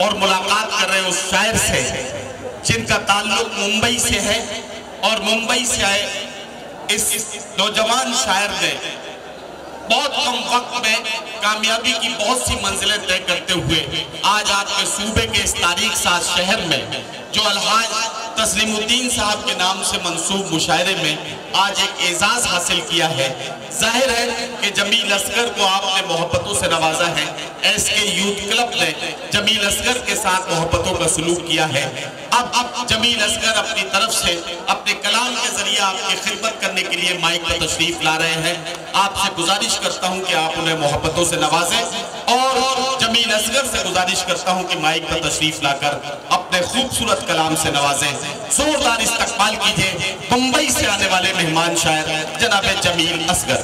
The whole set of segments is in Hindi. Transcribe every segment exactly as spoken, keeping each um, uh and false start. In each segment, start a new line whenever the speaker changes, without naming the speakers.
और मुलाकात कर रहे हैं उस शायर से जिनका ताल्लुक मुंबई से है और मुंबई से आए इस नौजवान शायर ने बहुत कम वक्त में कामयाबी की बहुत सी मंजिलें तय करते हुए आज आपके सूबे के इस तारीख साज शहर में जो अलहाज तस्लीमुद्दीन साहब के नाम से मंसूब मुशायरे में आज एक एजाज हासिल किया है। जाहिर है कि जमील असगर को आपने मोहब्बतों से नवाजा है। एस के यूथ क्लब ने जमील असगर के साथ मोहब्बतों का सलूक किया है। अब अब जमील असगर अपनी तरफ से अपने कलाम के जरिए आपकी खिदमत करने के लिए माइक पर तशरीफ ला रहे हैं। आपसे गुजारिश करता हूं कि आप उन्हें मोहब्बतों से नवाजें और जमील असगर से गुजारिश करता हूं कि माइक पर तशरीफ लाकर अपने खूबसूरत कलाम से नवाजें। जोरदार इस्तकबाल कीजिए मुंबई से आने वाले मेहमान शायर जनाब जमील असगर।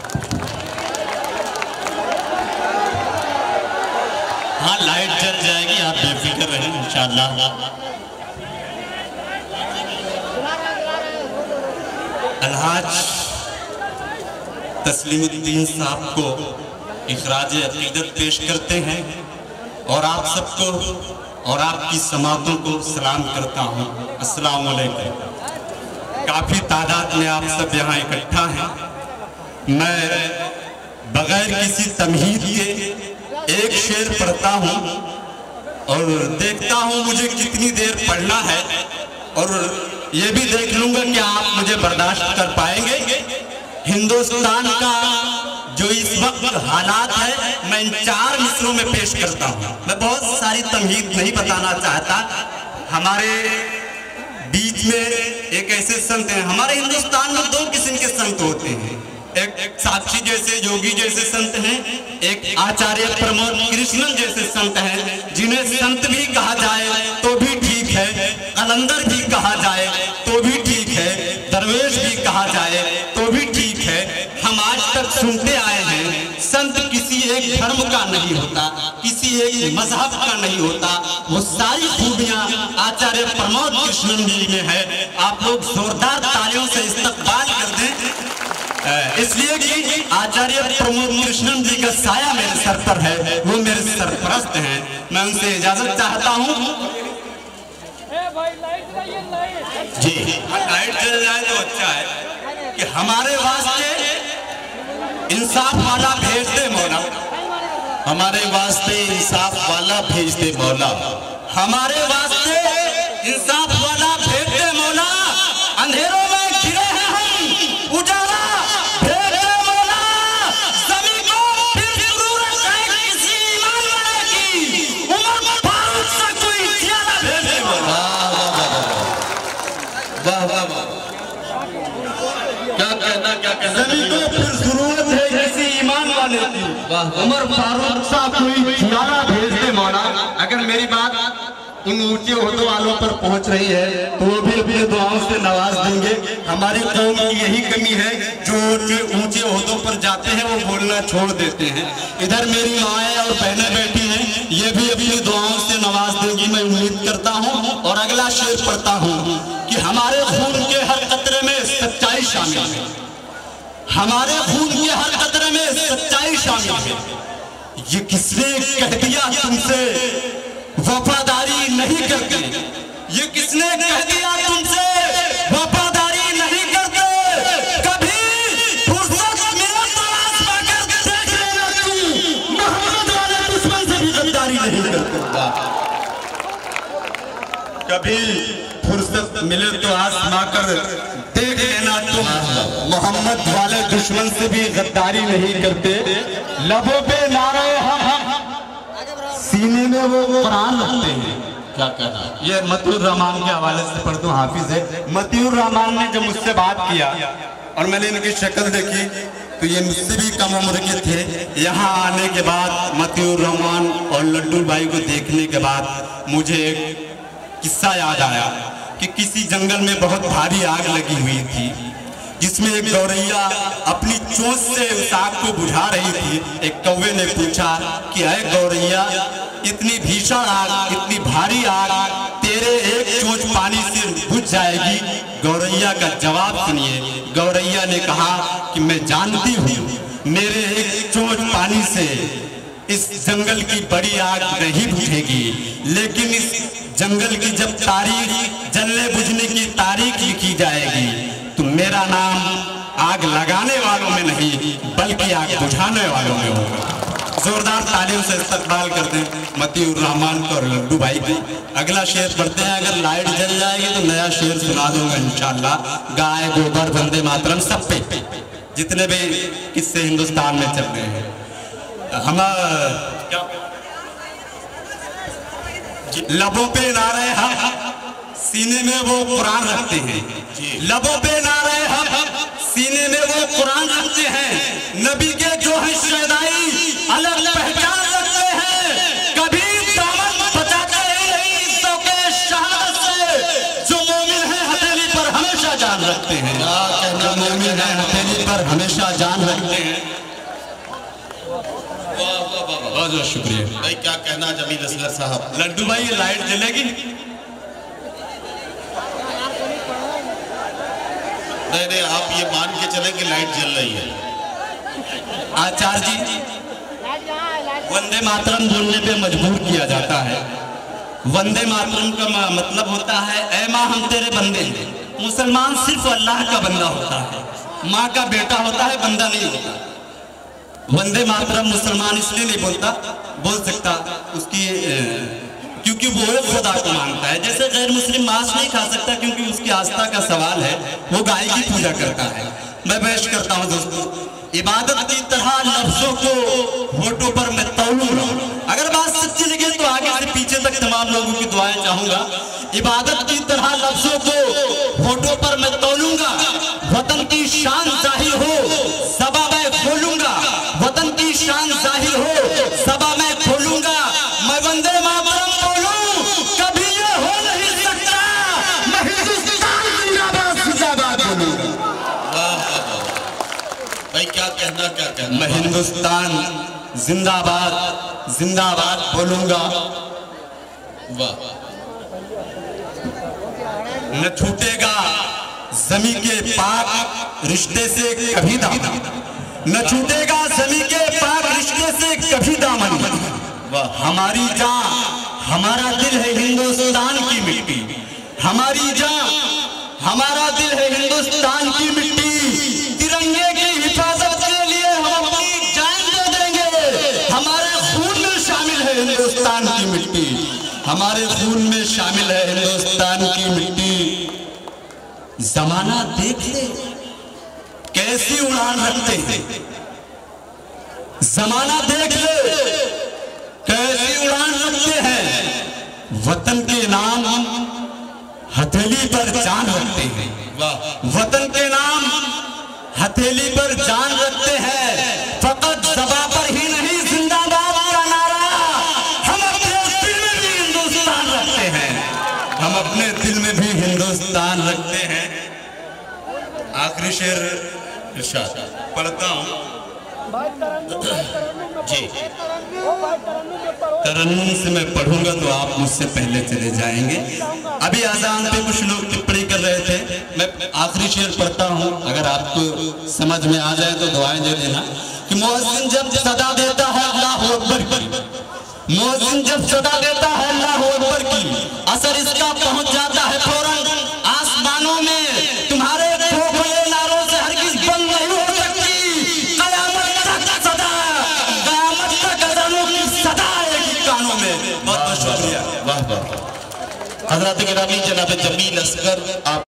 हाँ, लाइट जल जाएगी, आप बेफिक्र रहें इंशाअल्लाह। अलहाज तस्लीमुद्दीन साहब को इखराज अकीदत पेश करते हैं और आप सबको और आपकी समातों को सलाम करता हूँ। अस्सलाम वालेकुम। काफ़ी तादाद में आप सब यहाँ इकट्ठा हैं। मैं बगैर किसी तमहीद के एक शेर पढ़ता हूँ और देखता हूँ मुझे कितनी देर पढ़ना है और ये भी देख लूँगा कि आप मुझे बर्दाश्त कर पाएंगे। हिंदुस्तान का जो इस वक्त हालात है मैं इन चार मिसरों में पेश करता हूँ। मैं बहुत सारी तमहीद नहीं बताना चाहता। हमारे बीच में एक ऐसे संत हैं, हमारे हिंदुस्तान में दो किस्म के संत होते हैं। एक, एक साक्षी जैसे योगी जैसे संत हैं, एक आचार्य प्रमोद कृष्णन जैसे संत हैं जिन्हें संत भी कहा जाए तो भी ठीक है, कलंदर भी कहा जाए तो भी ठीक है, दरवेश भी कहा जाए तो भी ठीक है। हम आज तक सुनते आए हैं संत किसी एक धर्म का नहीं होता, किसी एक मजहब का नहीं होता। वो सारी खूबियां आचार्य प्रमोद कृष्णन जी में है। आप लोग जोरदार तालियों से इस्तकबाल कर दें, इसलिए कि आचार्य प्रमोद कृष्णन जी का साया मेरे सर पर है, वो मेरे सरपरस्त हैं। मैं उनसे इजाजत चाहता हूँ जी। लाइट जल जाए तो अच्छा है कि हमारे वास्ते इंसाफ वाला भेज दे मौला,
हमारे वास्ते इंसाफ वाला भेज दे मौला,
हमारे वास्ते इंसाफ वाला भेज दे मौला। अंधेरों में घिरे हैं हम, उजाला भेज दे मौला। ज़मीं को फिर जरूरत है किसी ईमान वाले की, उमर फारूक से कोई जियादा भेज दे मौला।
वाह वाह वाह, क्या कहना क्या कहना।
ज़मीं को फिर जरूरत है किसी ईमान वाले की, उमर फारूक सा कोई जियादा भेज दे मौला। अगर मेरी बात उन ऊंचे ओहदों वालों पर पहुंच रही है तो वो भी अपनी दुआओं से नवाज देंगे। हमारी कौम की यही कमी है, जो ऊंचे ओहदों पर जाते हैं वो बोलना छोड़ देते हैं। इधर मेरी माएँ और बहनें बैठी हैं, ये भी अपनी दुआओं से नवाज देंगी, मैं उम्मीद करता हूँ। और अगला शेर पढ़ता हूँ कि हमारे खून के हर कतरे में सच्चाई शामिल है, हमारे खून के हर कतरे में सच्चाई शामिल है। ये किसने कह दिया तुमसे वफादारी नहीं करते, ये किसने कह दिया तुमसे वफादारी नहीं करते। कभी फुर्सत मिले तो आसमां कर देख लेना तू, मोहम्मद वाले दुश्मन से भी गद्दारी नहीं करते। कभी फुर्सत मिले तो आसमां कर देख लेना तुम, मोहम्मद वाले दुश्मन से भी गद्दारी नहीं करते। लबों पे नारे हम हम सीने में वो कुरान रखते हैं। क्या कहना, ये मतियुर रहमान के हवाले से पढ़ दो, हाफिज है। मतियुर रहमान ने जब मुझसे बात किया और मैंने इनकी शक्ल देखी तो ये मुझसे भी कम उम्र के थे। यहाँ आने के बाद मतियुर रहमान और लड्डू भाई को देखने के बाद मुझे एक किस्सा याद आया कि किसी जंगल में बहुत भारी आग लगी हुई थी, जिसमें एक गौरैया अपनी चोंच से उस आग को बुझा रही थी। एक कौवे ने पूछा कि अरे गौरैया, इतनी भीषण आग, इतनी भारी आग तेरे एक चोंच पानी से बुझ जाएगी? गौरैया का जवाब सुनिए। गौरैया ने कहा कि मैं जानती हूँ मेरे एक चोंच पानी से इस जंगल की बड़ी आग नहीं बुझेगी, लेकिन इस जंगल की जब तारीख जलने बुझने की तारीख लिखी जाएगी तो मेरा नाम आग लगाने वालों में नहीं बल्कि आग बुझाने वालों में होगा। जोरदार तालियों से इस्तकबाल करते हैं मतीउर रहमान को और लड्डू भाई को। अगला शेर पढ़ते हैं। अगर लाइट जल जाएगी तो नया शेर सुना दूंगा इंशाल्लाह। गाय गोबर वंदे मातरम सब पे जितने भी किस्से हिंदुस्तान में चल रहे हैं। हम क्या लबों पे नारे हक सीने में वो कुरान रखते हैं। लबों पे नारे हक सीने में वो कुरान रखते हैं। नबी के जो है शहदाई अलग पहचान रखते हैं। कभी दामन बचाते ही नहीं इज्जतों के शहादत से। जो मोमिन है हथेली पर हमेशा जान रखते हैं। जो मोमिन है हथेली पर हमेशा जान रखते हैं। बहुत बहुत शुक्रिया
भाई। क्या कहना जमील असगर साहब?
लड्डू भाई ये लाइट जलेगी?
नहीं नहीं, आप ये मान के चलें कि लाइट जल रही है।
आचार्य जी, वंदे मातरम बोलने पे मजबूर किया जाता है। वंदे मातरम का मतलब होता है ऐ माँ हम तेरे बंदे हैं। मुसलमान सिर्फ अल्लाह का बंदा होता है, माँ का बेटा होता है, बंदा नहीं होता। वंदे मातरम मुसलमान इसलिए नहीं बोलता बोल सकता उसकी क्योंकि वो खुदा को मानता है। जैसे गैर मुस्लिम मांस नहीं खा सकता क्योंकि उसकी आस्था का सवाल है, वो गाय की पूजा करता है। मैं पेश करता हूँ दोस्तों, इबादत की तरह लफ्जों को होठों पर मैं तौलूंगा। अगर बात सच्ची लगे तो आगे से पीछे तक तमाम लोगों की दुआएं चाहूंगा। इबादत की तरह लफ्जों को होठों पर मैं तौलूंगा। वतन की शान जाहिर हो सभा में खोलूंगा। वतन की शान जाहिर हो सभा में खोलूंगा। मैं वंदे मातरम बोलूं कभी ये हो नहीं सकता। मैं हिंदुस्तान जिंदाबाद जिंदाबाद बोलूंगा।
भाई क्या कहना क्या कहना?
मैं हिंदुस्तान जिंदाबाद जिंदाबाद बोलूंगा।
वाह।
न छूटेगा जमी के पाक रिश्ते से कभी दामन। न छूटेगा जमी के पाक रिश्ते से कभी दामन। वाह। हमारी जान हमारा दिल है हिंदुस्तान की मिट्टी। हमारी जान हमारा दिल है हिंदुस्तान की मिट्टी। तिरंगे की हिफाजत के लिए हम अपनी जान दे देंगे। हमारे खून में शामिल है हिंदुस्तान की मिट्टी। हमारे खून में शामिल है हिंदुस्तान की मिट्टी। जमाना देख ले कैसी उड़ान रखते हैं। जमाना देख ले कैसी उड़ान रखते हैं। वतन के नाम हथेली पर जान रखते हैं। वतन के नाम हथेली पर जान रखते हैं। फकत ज़बां पर ही नहीं जिंदाबाद का नारा हम अपने दिल में भी हिंदुस्तान रखते हैं। हम अपने दिल में भी हिंदुस्तान रखते हैं। आखिरी शेर इरशाद पढ़ता हूँ जी। तरन्नुम से मैं पढ़ूंगा तो आप मुझसे पहले चले जाएंगे। अभी आजान पे कुछ लोग टिप्पणी कर रहे थे। मैं आखिरी शेर पढ़ता हूँ, अगर आपको समझ में आ जाए तो दुआएं दे देना। कि मुअज्जिन जब सदा देता है अल्लाहु अकबर की, मुअज्जिन जब सदा देता है अल्लाहु अकबर की, असर इसका पहुंच जाता है फौरन आसमानों में। तुम्हारे खोखले नारों से हरगिज़ बंद नहीं हो सकती। कयामत तक सदा, कयामत तक अज़ानों की सदा आएगी कानों में। बहुत बहुत शुक्रिया।
वाह वाह। हज़रात गिरामी जनाब जमील असगर आप